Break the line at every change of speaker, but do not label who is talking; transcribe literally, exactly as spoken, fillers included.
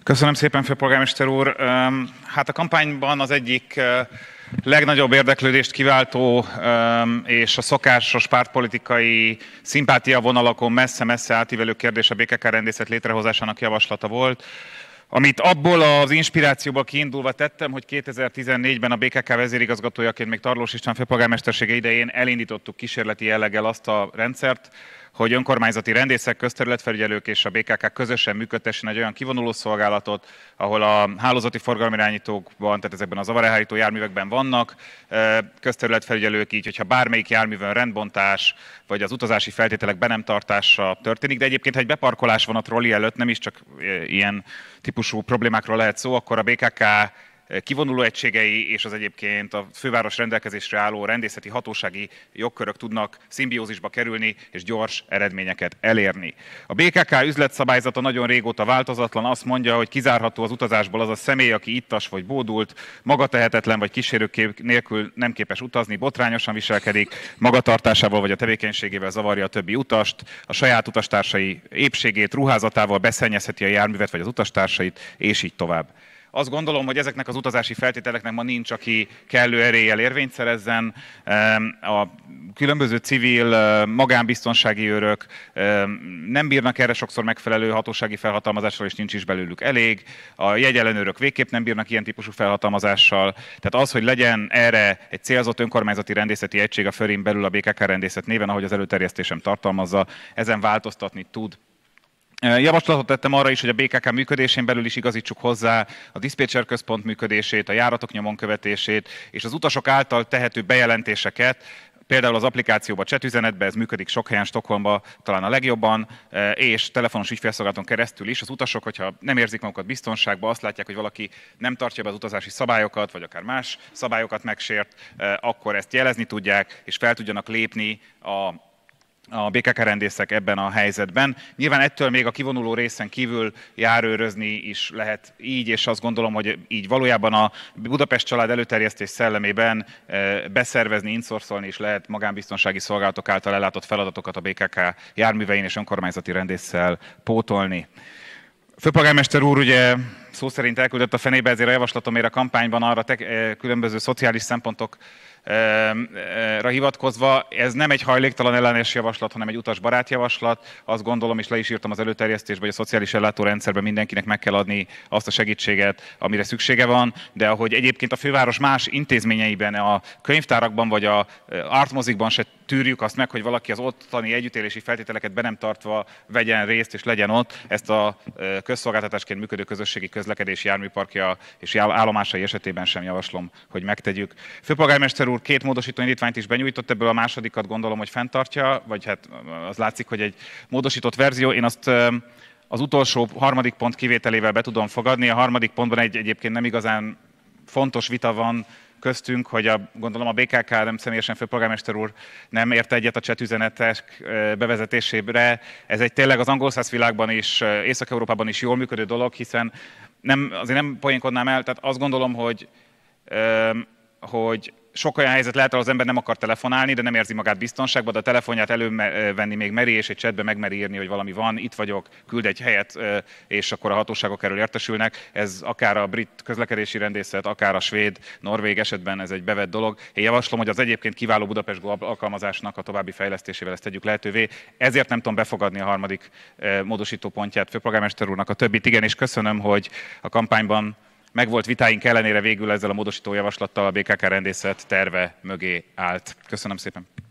Köszönöm szépen, főpolgármester úr. Hát a kampányban az egyik legnagyobb érdeklődést kiváltó és a szokásos pártpolitikai szimpátiavonalakon messze-messze átívelő kérdés a bé ká ká rendészet létrehozásának javaslata volt, amit abból az inspirációból kiindulva tettem, hogy kétezer-tizennégyben a bé ká ká vezérigazgatójaként még Tarlós István főpolgármestersége idején elindítottuk kísérleti jelleggel azt a rendszert, hogy önkormányzati rendészek, közterületfelügyelők és a bé ká ká közösen működtessen egy olyan kivonuló szolgálatot, ahol a hálózati forgalomirányítókban, tehát ezekben a zavarelhárító járművekben vannak közterületfelügyelők, így, hogyha bármelyik járművön rendbontás, vagy az utazási feltételek be nem tartása történik, de egyébként, ha egy beparkolás van a trolli előtt, nem is csak ilyen típusú problémákról lehet szó, akkor a bé ká ká kivonuló egységei és az egyébként a főváros rendelkezésre álló rendészeti hatósági jogkörök tudnak szimbiózisba kerülni és gyors eredményeket elérni. A bé ká ká üzletszabályzata nagyon régóta változatlan, azt mondja, hogy kizárható az utazásból az a személy, aki ittas vagy bódult, magatehetetlen vagy kísérők nélkül nem képes utazni, botrányosan viselkedik, magatartásával vagy a tevékenységével zavarja a többi utast, a saját utastársai épségét, ruházatával beszennyezheti a járművet vagy az utastársait, és így tovább. Azt gondolom, hogy ezeknek az utazási feltételeknek ma nincs, aki kellő eréllyel érvényt szerezzen. A különböző civil, magánbiztonsági őrök nem bírnak erre sokszor megfelelő hatósági felhatalmazással, és nincs is belőlük elég. A jegyellenőrök végképp nem bírnak ilyen típusú felhatalmazással. Tehát az, hogy legyen erre egy célzott önkormányzati rendészeti egység a fölén belül a bé ká ká rendészet néven, ahogy az előterjesztésem tartalmazza, ezen változtatni tud. Javaslatot tettem arra is, hogy a bé ká ká működésén belül is igazítsuk hozzá a diszpécser központ működését, a járatok nyomon követését és az utasok által tehető bejelentéseket, például az applikációban, chatüzenetben, ez működik sok helyen, Stockholmban talán a legjobban, és telefonos ügyfélszolgálaton keresztül is az utasok, hogyha nem érzik magukat biztonságban, azt látják, hogy valaki nem tartja be az utazási szabályokat, vagy akár más szabályokat megsért, akkor ezt jelezni tudják, és fel tudjanak lépni a a bé ká ká rendészek ebben a helyzetben. Nyilván ettől még a kivonuló részen kívül járőrözni is lehet így, és azt gondolom, hogy így valójában a Budapest család előterjesztés szellemében beszervezni, inszorszolni is lehet magánbiztonsági szolgálatok által ellátott feladatokat a bé ká ká járművein és önkormányzati rendésszel pótolni. Főpolgármester úr ugye szó szerint elküldött a fenébe, ezért a javaslatomért a kampányban arra te, különböző szociális szempontok ra hivatkozva, ez nem egy hajléktalan ellenes javaslat, hanem egy utasbarát javaslat. Azt gondolom, és le is írtam az előterjesztésbe, hogy a szociális ellátórendszerben mindenkinek meg kell adni azt a segítséget, amire szüksége van, de ahogy egyébként a főváros más intézményeiben, a könyvtárakban vagy a artmozikban se tűrjük azt meg, hogy valaki az ottani együttélési feltételeket be nem tartva vegyen részt és legyen ott, ezt a közszolgáltatásként működő közösségi közlekedési járműparkja és állomásai esetében sem javaslom, hogy megtegyük. Főpolgármester úr két módosító indítványt is benyújtott, ebből a másodikat gondolom, hogy fenntartja, vagy hát az látszik, hogy egy módosított verzió. Én azt az utolsó harmadik pont kivételével be tudom fogadni. A harmadik pontban egy egyébként nem igazán fontos vita van köztünk, hogy a, gondolom a bé ká ká, nem személyesen főpolgármester úr nem érte egyet a chatüzenetek bevezetésére. Ez egy tényleg az angol száz világban is, Észak-Európában is jól működő dolog, hiszen nem, azért nem poénkodnám el, tehát azt gondolom, hogy, hogy sok olyan helyzet lehet, ahol az ember nem akar telefonálni, de nem érzi magát biztonságban, de a telefonját elővenni még meri, és egy chatbe megmeri írni, hogy valami van, itt vagyok, küld egy helyet, és akkor a hatóságok erről értesülnek. Ez akár a brit közlekedési rendészet, akár a svéd, norvég esetben ez egy bevett dolog. Én javaslom, hogy az egyébként kiváló Budapest Go alkalmazásnak a további fejlesztésével ezt tegyük lehetővé. Ezért nem tudom befogadni a harmadik módosító pontját főpolgármester úrnak, a többit igen, és köszönöm, hogy a kampányban megvolt vitáink ellenére végül ezzel a módosító javaslattal a bé ká ká rendészet terve mögé állt. Köszönöm szépen.